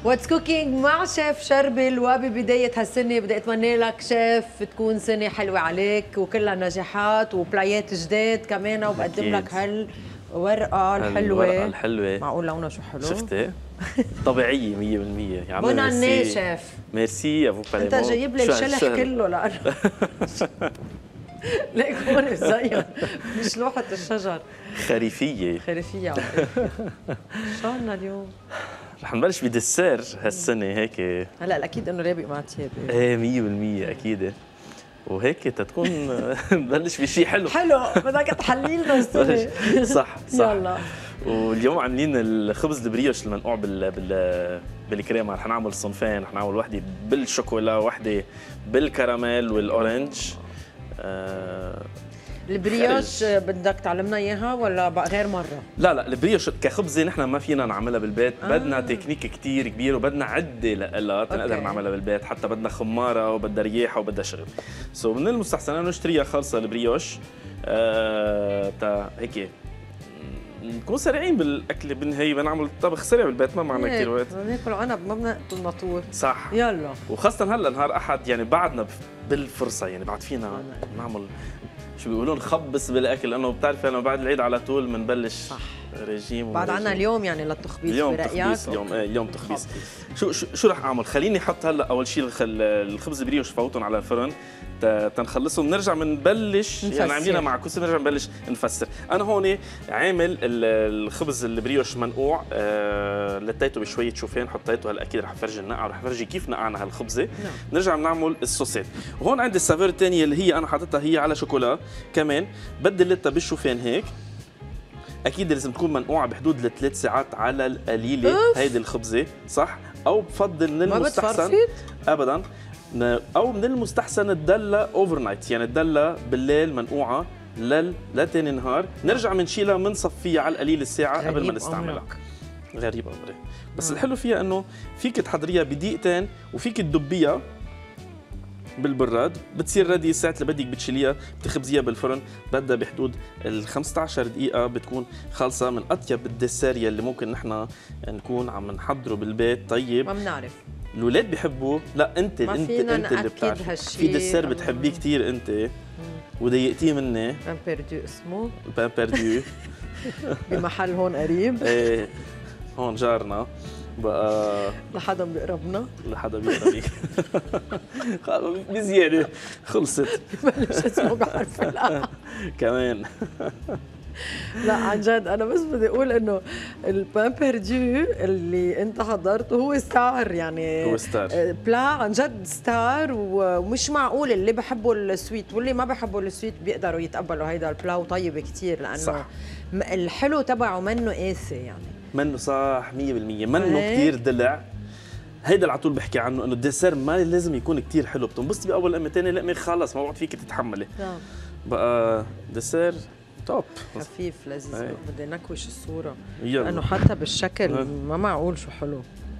واتس كوكينج مع شيف شربل. وببداية هالسنة بدي أتمنى لك شيف تكون سنة حلوة عليك وكلها نجاحات وبلايات جداد كمان، وبقدم لك هالورقة الحلوة. الورقة الحلوة معقول لونها شو حلو؟ شفتي؟ طبيعية 100%. يعني بون اني شيف. ميرسي افو باليمون. انت جايب لي الشلح كله لأنه ليك هون زين مش لوحة الشجر. خريفية خريفية. شو عنا اليوم؟ رح نبلش بدسير هالسنة هيك. هلا اكيد انه رابق مع تيابي. ايه 100% اكيد. وهيك تتكون نبلش بشيء حلو. حلو بدك تحلي لنا السنة. صح. يلا. واليوم عاملين الخبز البريوش المنقوع بالكريمه. رح نعمل صنفين، رح نعمل وحده بالشوكولا وحده بالكراميل والاورنج. البريوش بدك تعلمنا اياها ولا غير مره؟ لا البريوش كخبزه نحن ما فينا نعملها بالبيت. بدنا تكنيك كتير كبير وبدنا عده لها تنقدر نعملها بالبيت. حتى بدنا خماره وبدها رياحه وبدها شغل. من المستحسن نشتريها خالصه البريوش. هيك نكون سريعين بالاكل. بالنهايه بنعمل طبخ سريع بالبيت، ما معنا كثير وقت. بناكل عنب ما بناكل ناطور. صح. يلا. وخاصه هلا نهار احد يعني بعدنا بالفرصه، يعني بعد فينا نعمل شو بيقولوا نخبص بالاكل، لانه بتعرفي لما بعد العيد على طول بنبلش. صح. ريجيم بعد عنا اليوم يعني للتخبيص. اليوم تخبيص. اليوم تخبيص. شو رح اعمل؟ خليني احط هلا اول شيء الخبز بريوش فوتهم على الفرن تنخلصهم. نرجع بنبلش يعني عاملينها مع كوسه، نرجع نبلش نفسر. انا هون عامل الخبز البريوش منقوع. لتيته بشويه شوفان، حطيته. هلا اكيد رح افرجي النقع ورح افرجي كيف نقعنا هالخبزه. نرجع بنعمل الصوصات. وهون عندي السافور الثانيه اللي هي انا حاططها هي على شوكولا كمان. بدلتها بالشوفان هيك. اكيد لازم تكون منقوعه بحدود ل3 ساعات على القليله. هيدي الخبزه صح. او بفضل من المستحسن ابدا، او من المستحسن تدلى اوفر نايت، يعني تدلى بالليل منقوعه لتاني نهار. نرجع بنشيلها بنصفيها على القليل الساعه قبل ما نستعملها. غريب امري. بس الحلو فيها انه فيك تحضريها بدقيقتين وفيك تدبيها بالبراد. بتصير ردي ساعة اللي بدك بتشيليها بتخبزيها بالفرن. بدها بحدود ال 15 دقيقة بتكون خالصة. من أطيب الدسارية اللي ممكن نحن نكون عم نحضره بالبيت. طيب ما بنعرف الأولاد بيحبوا. لا انت اللي بتعرف. في دسار بتحبيه كثير انت وضايقتيه مني. بان بيردو اسمه. بان بيردو. بمحل هون قريب. ايه هون جارنا بقى. لحدا بيقربنا. لحدا بيقرب بزيادة خلصت. بلش اسمه بعرف لا كمان. لا عن جد انا بس بدي اقول انه البان بيردو اللي انت حضرته هو ستار. يعني هو ستار بلا عن جد ستار. ومش معقول اللي بحبوا السويت واللي ما بحبوا السويت بيقدروا يتقبلوا هيدا البلا. وطيب كثير لانه صح. الحلو تبعه منه قاسي يعني. منه صح 100%. منه كثير دلع. هيدا اللي على طول بحكي عنه انه الديسير ما لازم يكون كثير حلو. بتنبسطي باول لقمه، ثاني لقمه خلص ما بقعد فيك تتحملي. بقى ديسير توب خفيف لذيذ. بدي نكوش الصوره لانه حتى بالشكل ما معقول شو حلو.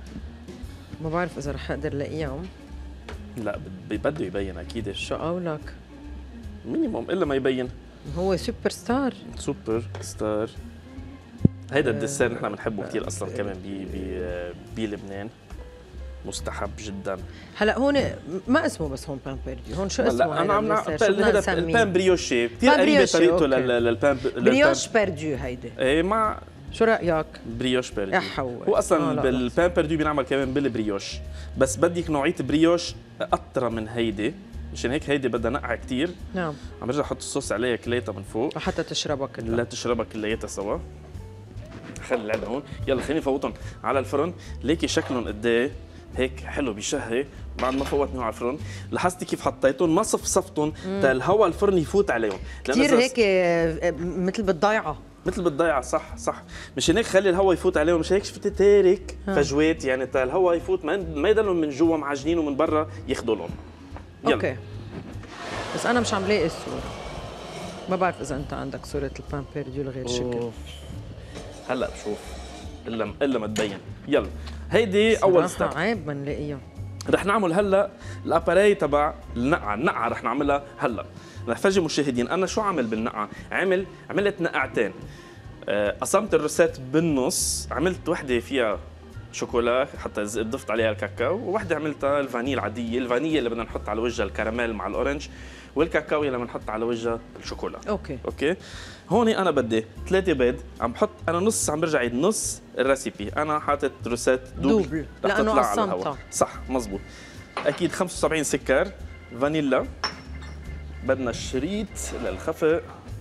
ما بعرف اذا رح اقدر لاقيهم. لا بده يبين اكيد. شو قولك؟ مينيموم الا ما يبين. هو سوبر ستار. سوبر ستار. هيدا الدسر نحن بنحبه كثير اصلا كمان بلبنان. مستحب جدا. هلا هون ما اسمه بس هون بان بيردو. هون شو اسمه؟ لا انا عم هذا البان بريوشي كثير قريبه طريقته للبان بريوش بيردو. هيدي ايه مع شو رايك؟ بريوش بيردو هو اصلا بالبان بيردو بينعمل كمان بالبريوش. بس بدك نوعيه بريوش اطرى من هيدي. مشان هيك هيدي بدها نقعه كثير. نعم. عم برجع احط الصوص عليها كلياتها من فوق وحتى تشربها كلها. لا تشربها كلياتها سوا. خلي العلبه هون. يلا خليني فوتهم على الفرن. ليكي شكلهم قد ايه هيك حلو بيشهي. بعد ما فوتنيهم على الفرن لاحظتي كيف حطيتهم ما صفصفتهم تا الهواء الفرن يفوت عليهم. كثير هيك مثل بالضيعه. مثل بالضيعه صح. مشان هيك خلي الهواء يفوت عليهم. مشان هيك شفتي تارك فجوات يعني تا الهواء يفوت ما يضلهم من جوا معجنين ومن برا يخدلهم. اوكي بس انا مش عم لاقي الصوره. ما بعرف اذا انت عندك صوره البان بيردو لغير شكل. هلا بشوف الا ما تبين. يلا هيدي اول ستيب. عيب ما نلاقيها. رح نعمل هلا الاباري تبع النقعه رح نعملها هلا. رح فرجي مشاهدين انا شو عمل بالنقعه. عملت نقعتين. قسمت الروسات بالنص. عملت وحده فيها شوكولا حتى ضفت عليها الكاكاو، ووحده عملتها الفانيل العاديه، الفانيليا اللي بدنا نحط على وجهها الكراميل مع الاورنج، والكاكاو اللي بنحط على وجهها الشوكولا. اوكي هون انا بدي 3 بيض، عم بحط انا نص، عم برجع عيد نص الريسيبي، انا حاطط روسات دوبل لانه قسمتها. صح مزبوط. اكيد 75 سكر، فانيلا، بدنا الشريط للخفق.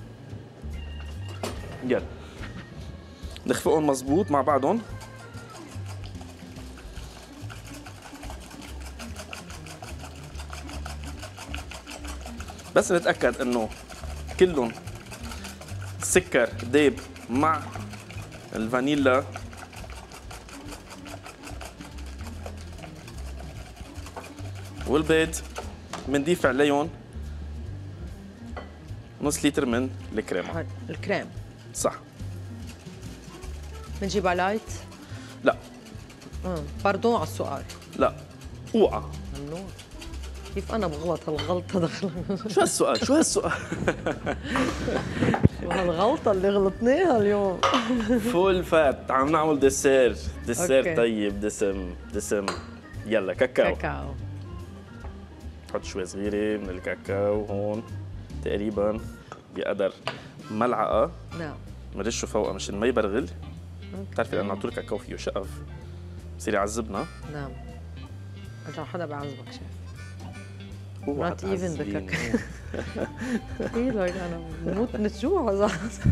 يلا نخفقهم مزبوط مع بعضهم. بس نتأكد انه كلهم السكر دايب مع الفانيلا. والبيض بنضيف عليهم نص لتر من الكريمة. الكريم صح. بنجيبها لايت؟ لا. باردون على السؤال. لا. اوعى. ممنوع. كيف انا بغلط هالغلطه دخل؟ شو هالسؤال؟ شو هالسؤال؟ شو هالغلطه اللي غلطناها اليوم؟ فول فات، عم نعمل ديسير طيب، دسم. يلا كاكاو. حط شوي صغيره من الكاكاو هون تقريبا بقدر ملعقه. نعم. بنرشه فوقها مشان ما يبرغل. بتعرفي لانه على طول الكاكاو فيه شقف بصير يعذبنا. نعم. انت حدا بيعذبك شيف. Not even the cacao. ايه لك انا بموت من الجوع.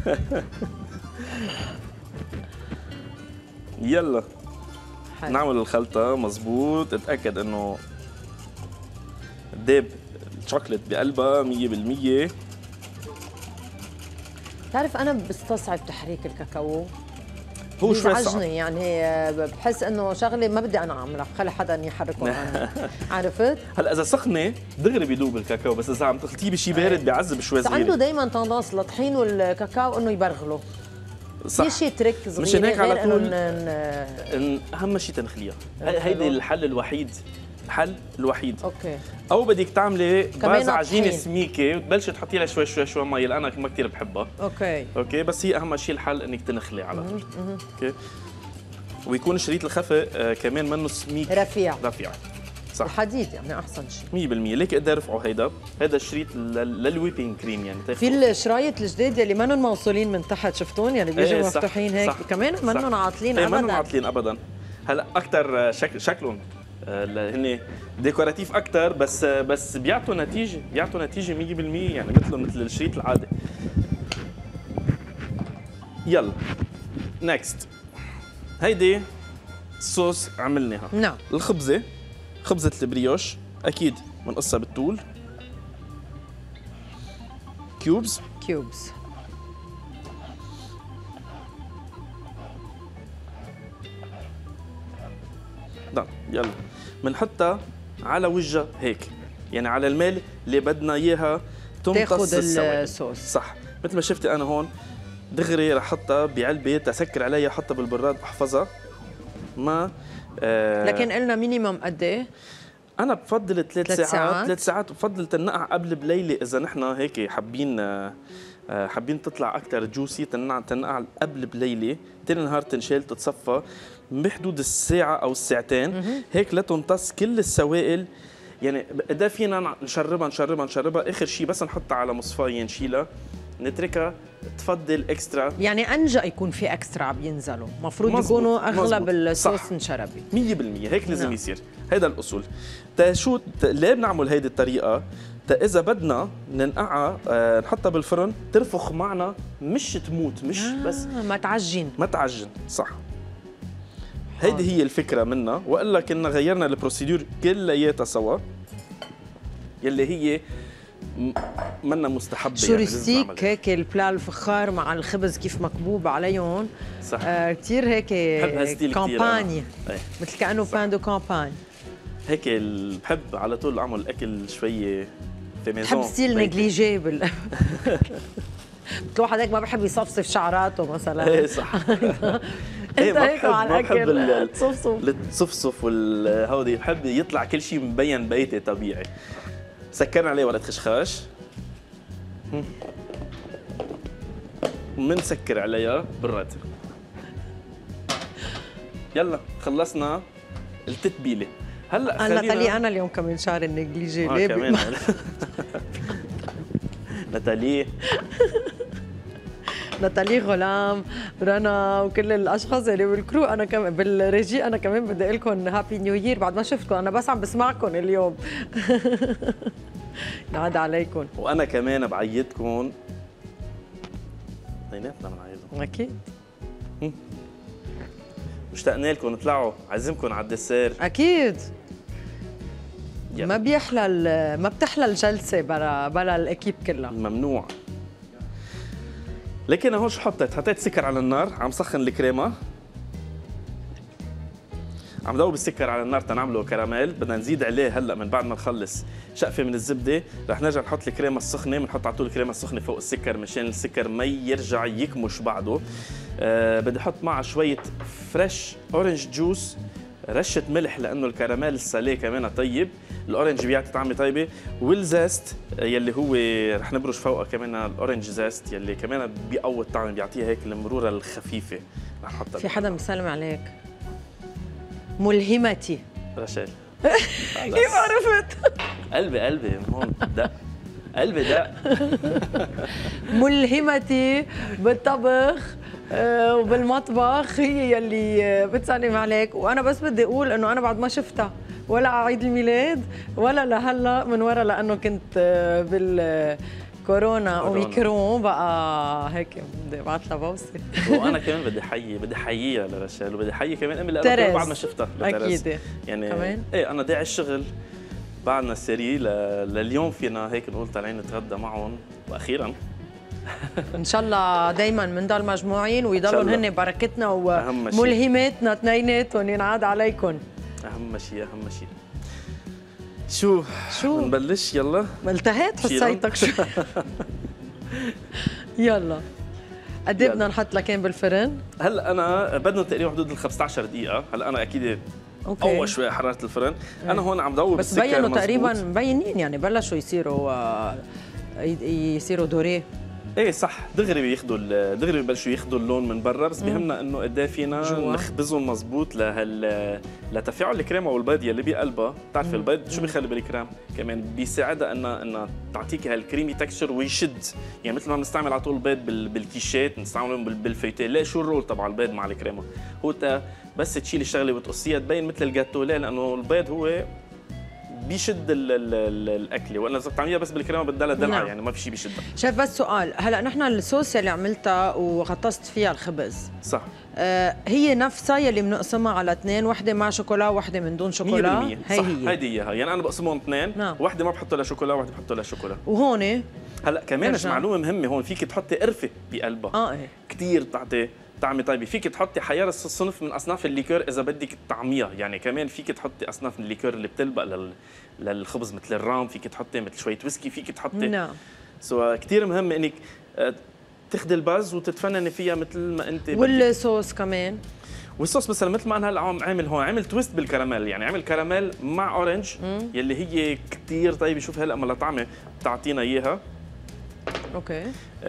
يلا نعمل الخلطة مزبوط، اتأكد انه داب الشوكليت بقلبها 100%. بتعرف انا بستصعب تحريك الكاكاو، هو شوي صعب يعني بحس انه شغله ما بدي انا اعملها، خلي حدا يحركه انا. عرفت؟ هلا اذا سخنه دغري بيدوب الكاكاو، بس اذا عم تخلطيه بشيء بارد بيعذب شوي صغير. عنده دايما تندنس لطحين والكاكاو انه يبرغلوا. صح. في شيء تريك صغير مشان هيك على طول إن اهم شيء تنخليها. هيدي الحل الوحيد. اوكي. او بدك تعملي باز عجينه سميكه وتبلشي تحطي لها شوي مي، اللي انا ما كثير بحبها. اوكي بس هي اهم شيء الحل انك تنخلي على طول. اوكي. ويكون شريط الخفق كمان منه سميك رفيع. صح. الحديد يعني احسن شيء 100%. ليك قدر ارفعوا هيدا الشريط للويبينج كريم يعني في الشرايط الجديد يلي منهم موصولين من تحت، شفتون يلي بيجوا مفتوحين هيك. كمان منهم عاطلين ابدا. منهم عاطلين ابدا. هلا اكثر شكلهم هن ديكوراتيف اكثر، بس بيعطوا نتيجه 100%، يعني مثل الشريط العادي. يلا نيكست. هيدي الصوص عملناها. نعم. خبزه البريوش اكيد بنقصها بالطول كيوبز. نعم. يلا بنحطها على وجهها هيك، يعني على الميل اللي بدنا اياها تمتص الصوص. صح. مثل ما شفتي انا هون دغري رح احطها بعلبه تسكر عليها، احطها بالبراد احفظها. ما لكن قلنا مينيمم قد ايه؟ انا بفضل 3 ساعات. 3 ساعات بفضل تنقع قبل بليله اذا نحن هيك حابين تطلع اكثر جوسي، تنقع قبل بليله، ثاني نهار تنشال تتصفى بحدود الساعه او الساعتين هيك لتمتص كل السوائل. يعني قد فينا نشربها اخر شيء بس نحطها على مصفايه نشيلها نتركها تفضل اكسترا. يعني انجا يكون في اكسترا عم ينزلوا، المفروض يكونوا اغلب الصوص انشربي 100%. هيك لازم يصير. هيدا الاصول. شو ليه بنعمل هيدي الطريقه؟ اذا بدنا ننقعها نحطها بالفرن ترفخ معنا، مش تموت، مش بس ما تعجن. صح. هيدي هي الفكره منها، والا كنا غيرنا البروسيدور كلياتها سوا يلي هي منا مستحبه. شو يعني ريستيك هيك البلا الفخار مع الخبز كيف مكبوب عليهم. صح. كثير هيك كامباني، مثل كانه بان دو كامباني هيك. بحب على طول اعمل اكل شويه في ميزون. بحب ستيل نيجليجي مثل واحد هيك ما بحب يصفصف شعراته مثلا. ايه صح. انت هيك على الاكل التصفصف والهودي، بحب يطلع كل شيء مبين بيتي طبيعي. سكرنا عليه ورقه خشخاش، منسكر عليها بالرد. يلا خلصنا التتبيله. هلا خلينا ناتالي انا اليوم كمان شعر النجليجي ليه كمان ناتالي غلام رنا وكل الاشخاص اللي بالكرو، انا كمان بالريجي، انا كمان بدي اقول لكم هابي نيو يير بعد ما شفتكم، انا بس عم بسمعكم اليوم. نعاد عليكم. وانا كمان بعيدكم، اثنيناتنا بنعيدهم اكيد. مشتاقنا لكم، اطلعوا عزمكم على الدسير اكيد. ما بتحلى الجلسه بلا الاكيب كلها، ممنوع. لكن هون شو حطيت سكر على النار، عم سخن الكريمه، عم ذوب السكر على النار تنعمله كراميل. بدنا نزيد عليه هلا من بعد ما نخلص شقفه من الزبده، رح نرجع نحط الكريمه السخنه، بنحط على طول الكريمه السخنه فوق السكر مشان السكر ما يرجع يكمش بعده. بدي احط معها شويه فريش اورنج جوس، رشه ملح لانه الكراميل الساليه كمان طيب، الاورنج بيعطي طعمه طيبه، والزيست يلي هو رح نبرش فوقه كمان الاورنج زيست يلي كمان بيقوي الطعم، بيعطيها هيك المروره الخفيفه. رح نحطها. في حدا بيسلم عليك، ملهمتي رشال. كيف عرفت؟ قلبي من هون دق، قلبي دق. ملهمتي بالطبخ وبالمطبخ هي يلي بتسلم عليك، وانا بس بدي اقول انه انا بعد ما شفتها ولا على عيد الميلاد ولا لهلا من ورا، لانه كنت بالكورونا اوميكرون بقى هيك بدي ابعث لها بوسه. وانا كمان بدي حييها لرشال، وبدي حيي كمان امي لأنه بعد ما شفتها اكيد يعني كمان. ايه انا داعي الشغل بعدنا سيري لليوم فينا هيك نقول طالعين نتغدى معهم، واخيرا ان شاء الله دائما بنضل مجموعين ويضلوا هن بركتنا وملهماتنا اثنيناتهم ينعاد عليكم. اهم شيء شو نبلش؟ يلا التهيت حسيتك شو. يلا قد ايه بدنا نحط لكان بالفرن؟ هلا انا بدنا تقريبا حدود ال 15 دقيقة. هلا انا اكيد اول شوي حراره الفرن. انا هون عم ضوي بس بينوا تقريبا مبينين، يعني بلشوا يصيروا دوريه. ايه صح، دغري ببلشوا ياخذوا اللون من برا، بس بيهمنا انه قد ايه فينا نخبزهم مزبوط لتفاعل الكريمه والبيض يلي بقلبها. بتعرفي البيض شو بيخلي بالكريم؟ كمان بيساعدها انها تعطيك هالكريمي تكستشر ويشد، يعني مثل ما بنستعمل على طول البيض بالكيشات، بنستعملهم بالفيتيه. لا، شو الرول تبع البيض مع الكريمه؟ هو بس تشيل الشغله وتقصيها تبين مثل الجاتو. ليه؟ لانه البيض هو بيشد الاكله، وانا اذا بتعمليها بس بالكريمه بدها دلعه. نعم. يعني ما في شيء بيشدها. شايف بس سؤال، هلا نحن الصوص اللي عملتها وغطست فيها الخبز صح، هي نفسها يلي بنقسمها على اثنين، وحده مع شوكولا وحده من دون شوكولا؟ 100% صح، هيدي اياها. يعني انا بقسمهم اثنين. نعم. وحده ما بحط لها شوكولا وحده بحط لها شوكولا. وهون هلا كمان معلومه مهمه، هون فيك تحطي قرفه بقلبها. ايه كثير بتعطي طعمه طيبه. فيك تحطي حيار صنف من اصناف الليكور اذا بدك تطعميها، يعني كمان فيك تحطي اصناف من الليكور اللي بتلبق للخبز مثل الرام، فيك تحطي مثل شويه ويسكي، فيك تحطي. نعم. كثير مهم انك تاخذي الباز وتتفنني فيها مثل ما انت بدك. والصوص كمان، والصوص مثلا مثل ما انا هلا عامل هون، عامل تويست بالكراميل، يعني عامل كراميل مع اورنج يلي هي كثير طيبه. شوف هلا لما طعمه بتعطينا اياها. اوكي.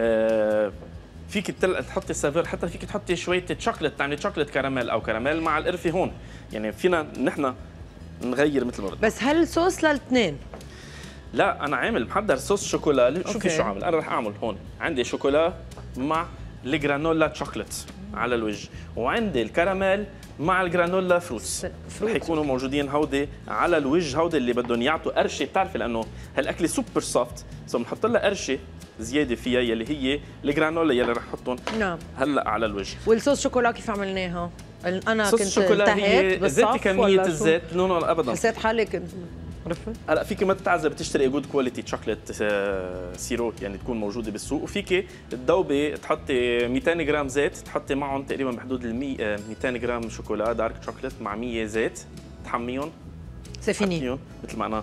فيك تحطي سافير، حتى فيك تحطي شويه شوكليت، تعملي شوكليت كراميل او كراميل مع القرفه هون. يعني فينا نحن نغير مثل ما بدنا. بس هل صوص للاثنين؟ لا، انا عامل محضر صوص شوكولا. شوفي شو عامل. انا رح اعمل هون عندي شوكولا مع الجرانولا شوكليت على الوجه، وعندي الكراميل مع الجرانولا فروتس. رح يكونوا موجودين هودي على الوجه، هودي اللي بدهم يعطوا قرشه. بتعرفي لانه هالاكله سوبر سوفت، سو بنحط لها قرشه زياده فيها يلي هي الجرانولا يلي رح نحطهم. نعم. هلا على الوجه. والصوص شوكولا كيف عملناها؟ انا كنت التهيت زيت كميه الزيت لونه ابدا. حسيت حالي كنت عرفت؟ هلا فيك ما تتعذب تشتري جود كواليتي شوكليت سيروب يعني تكون موجوده بالسوق، وفيك تذوبي تحطي 200 جرام زيت، تحطي معهم تقريبا بحدود 200 جرام شوكولا دارك شوكليت مع 100 زيت، تحميهم سفيني مثل ما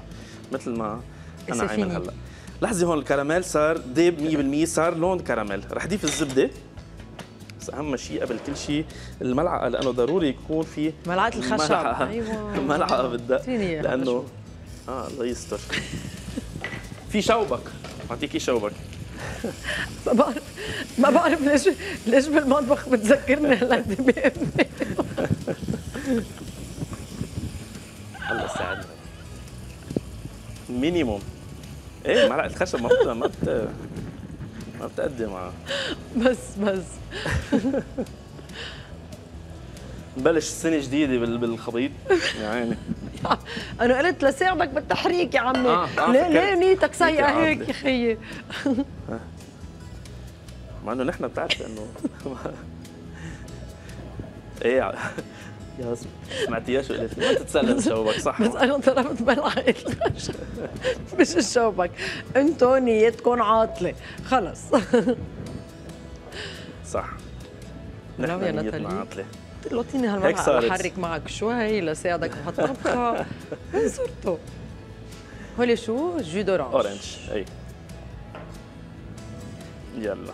انا عامل هلا. لحظه، هون الكراميل صار ديب 100%، صار لون كراميل. رح ضيف الزبده، بس اهم شيء قبل كل شيء الملعقه، لانه ضروري يكون في ملعقه الخشب. ايوه ملعقه بالدق، لانه الله يستر. في شوبك، بعطيكي شوبك. ما بعرف ليش بالمطبخ بتذكرني هلا مينيموم. ايه معلقه الخشب ما بتقدم معها. بس نبلش سنه جديده بالخبيط يعني. انا قلت لساعدك بالتحريك يا عمي. ليه نيتك سيئه هيك يا خيي؟ مع انه نحن بتعرف انه ايه يا سمعتيها شو قلت؟ ما تتسلم شوبك صح؟ بس انا ضربت ملعقه الخشب مش الشوبك، انتو نيتكم عاطله خلص. صح نحن نيتنا عاطله. لطيني هالملعقه بحرك معك شوي لساعدك بهالطبخه. وين صرتوا؟ هولي شو؟ جو دورانج. اورنج اي يلا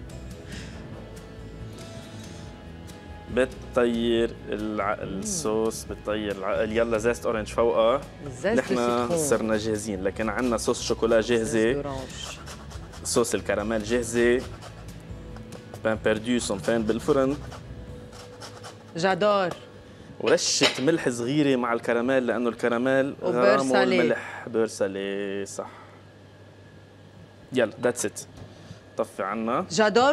بتطير الصوص، بتطير يلا زيت اورنج فوقها. نحن صرنا جاهزين، لكن عندنا صوص شوكولا جاهزه، صوص الكراميل جاهزه، بان بيردو صنفين بالفرن، جادور ورشه ملح صغيره مع الكراميل لانه الكراميل غرامه الملح. بير سالي صح. يلا ذاتس ات. طفي عنا جادور.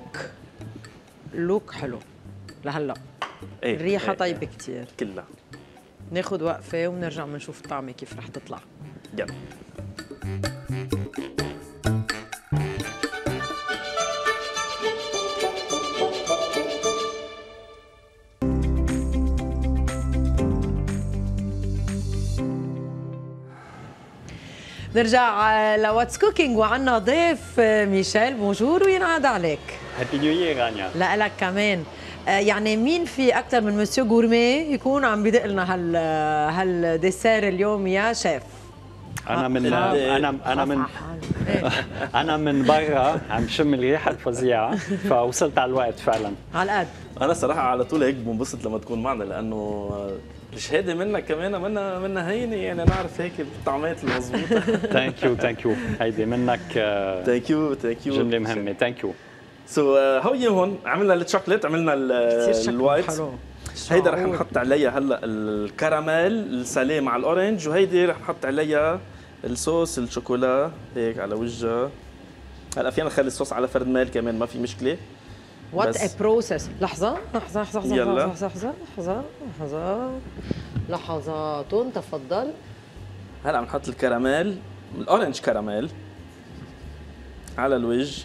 اللوك حلو لهلا. ايه الريحه طيبه كثير كلها. ناخذ وقفه ونرجع بنشوف الطعمه كيف رح تطلع. يلا. نرجع لواتس كوكينج وعنا ضيف ميشيل. بونجور وينعاد عليك. هابي نيو يير رانيا. لك كمان. يعني مين في اكثر من مسيو غورمي يكون عم بدق لنا هالديسير اليوم يا شيف؟ انا من برا عم شم الريحه الفظيعه فوصلت على الوقت فعلا. على القد. انا صراحه على طول هيك بنبسط لما تكون معنا لانه الشهاده منك كمان منا هينه يعني نعرف هيك الطعمات المضبوطه. ثانك يو هيدي منك. ثانك يو جمله مهمه. ثانك يو. هوي هون عملنا الشوكليت، عملنا الوايت. هيدا رح نحط عليها هلا الكراميل الساليه مع الاورنج، وهيدي رح نحط عليها الصوص الشوكولا هيك على وجهها. هلا فينا نخلي الصوص على فرد ميل كمان ما في مشكله. وات ا بروسيس. لحظه يلا. لحظات تفضل. هلا عم نحط الكراميل، الاورنج كراميل على الوجه.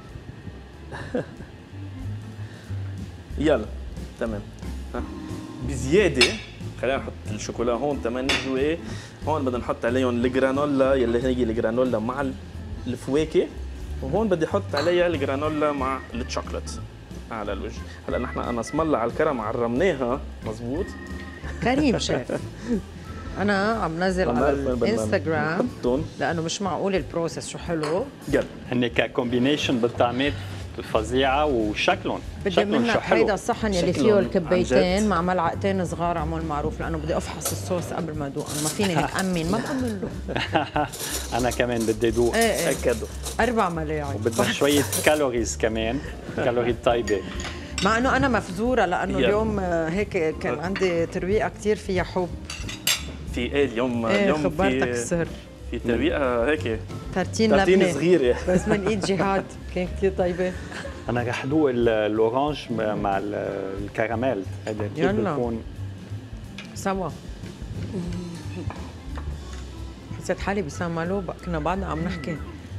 يلا تمام. بزياده خلينا نحط الشوكولا هون كمان جوا. هون بدنا نحط عليهم الجرانولا يلي هي الجرانولا مع الفواكه، وهون بدي احط عليها الجرانولا مع الشوكولات على الوجه. هلا نحن انا اسم الله على الكرم عرمناها مزبوط. كريم شيف. انا عم نزل على الانستغرام لانه مش معقول البروسيس شو حلو. يلا هن ككومبينيشن بالطعمات فظيعه وشكلهم بدي منك هيدا الصحن يلي فيه الكبيتين مع ملعقتين صغار عمول معروف لانه بدي افحص الصوص قبل ما ادوق. ما فيني هيك امن، ما بامن له. انا كمان بدي ادوق. اكدوا 4 ملاعق وبدنا شويه كالوريز كمان، كالوري طيبه. مع انه انا مفزوره لانه اليوم هيك كان عندي ترويقه كثير فيها حب. في اليوم خبرتك السر. في ترويقه هيك ترتين صغيره بس من ايد جهاد كان كثير طيبه. انا رح ادوق الاورانج مع الكراميل. هذا كيف بيكون سوا. حسيت حالي بسان مالو كنا بعدنا عم نحكي.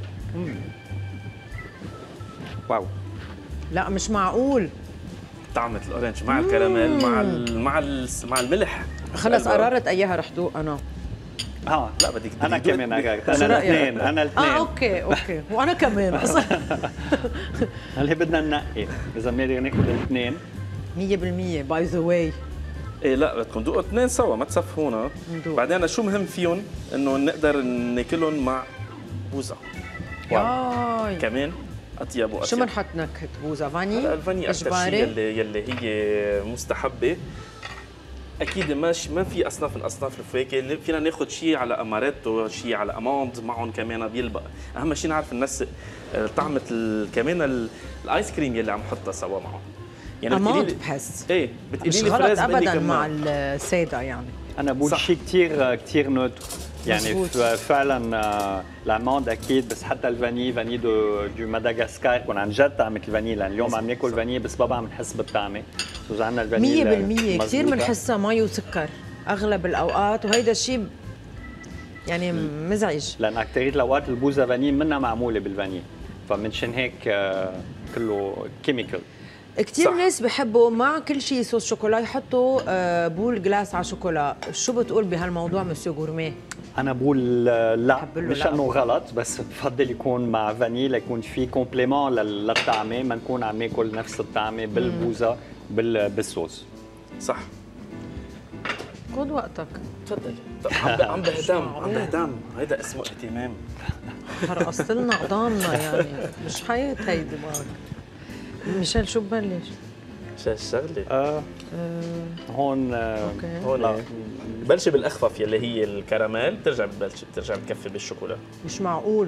واو. لا مش معقول. طعمة الاورنج مع الكراميل مع الملح. خلص قررت اياها رح دوق انا. لا بدك انا كمان قررت. انا الاثنين. اوكي وانا كمان اصلا. هلا بدنا ننقي اذا بنقدر ناخذ الاثنين 100% باي ذا واي. ايه لا بدكم تدوقوا اثنين سوا ما تصفهونا. بعدين شو مهم فيهم انه نقدر ناكلهم مع بوزه. كمان اطيب واطيب. شو بنحط نكهه بوزه؟ فاني؟ الفاني اكثر شيء يلي هي مستحبه. اكيد ما في اصناف من اصناف الفواكه، فينا ناخذ شيء على اماريتو، شيء على اموند معهم كمان بيلبق. اهم شيء نعرف ننسق طعمه كمان الايس كريم يلي عم نحطها سوا معه. يعني اموند بحس ايه بتقولي لي فريز ابدا مع الساده يعني. انا بقول شيء كثير نوتر يعني فعلا العماد اكيد، بس حتى الفاني دو مدغشقر كون عن جد طعمه الفاني، لان اليوم عم ناكل فاني بس ما عم نحس بالطعمه. اذا عندنا الفاني 100% كثير بنحسها مي وسكر اغلب الاوقات، وهيدا الشيء يعني مزعج، لان اكثريه الاوقات البوزه فاني منها معموله بالفاني، فمنشان هيك كله كيميكال. كثير ناس بحبوا مع كل شيء صوص شوكولا يحطوا بول جلاس على شوكولا. شو بتقول بهالموضوع مسيو غورميه؟ انا بقول لا، مش انه غلط، بس بفضل يكون مع فاني ليكون في كومبليمون للطعمه، ما نكون عم ناكل نفس الطعمه بالبوزه بالصوص. صح. خذ وقتك. تفضل. عم بهتم هيدا اسمه اهتمام. رقصت لنا قضامنا يعني، مش حياة هيدي معك. ميشيل شو ببلش؟ شو الشغله؟ هون هون بلشي بالاخفف يلي هي الكراميل، بترجع بتكفي بالشوكولا. مش معقول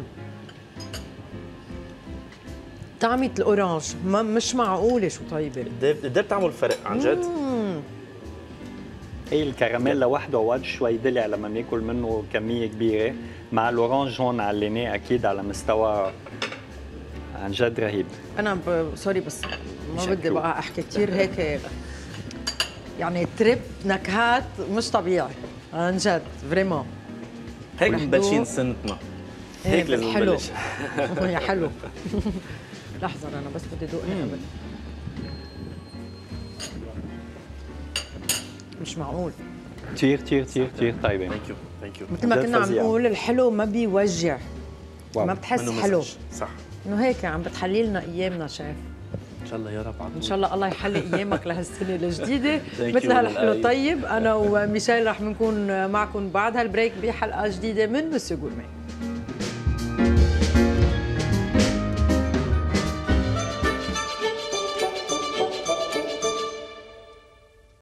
طعمة الأورانج مش معقولة. شو طيبة قد بتعمل فرق عن جد. هي الكراميل لوحده اوقات شوي دلع لما بناكل منه كمية كبيرة، مع الأورانج هون عليناه أكيد على مستوى عن جد رهيب. أنا سوري بس ما بدي بقى أحكي كثير هيك، يعني تريب نكهات مش طبيعي عن جد فريمون. هيك مبلشين سنتنا، هيك لازم نبلش. يا حلو. لحظة أنا بس بدي أدوق قبل. مش معقول. كثير طيبة. ثانك يو. مثل ما كنا عم نقول الحلو ما بيوجع، ما بتحس حلو. صح. إنه هيك عم بتحلي لنا أيامنا شيف. ان شاء الله يا رب. ان شاء الله يحلي ايامك لهالسنه الجديده مثل هالحلو. طيب انا وميشيل رح نكون معكم بعد هالبريك بحلقه جديده من مسيو غورميه.